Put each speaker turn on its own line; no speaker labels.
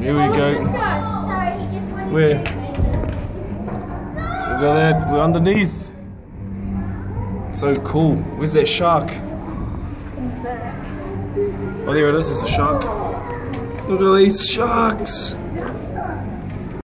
Here we go. Where? Look at that. We're underneath. So cool. Where's that shark? Oh, there it is. It's a shark. Look at these sharks.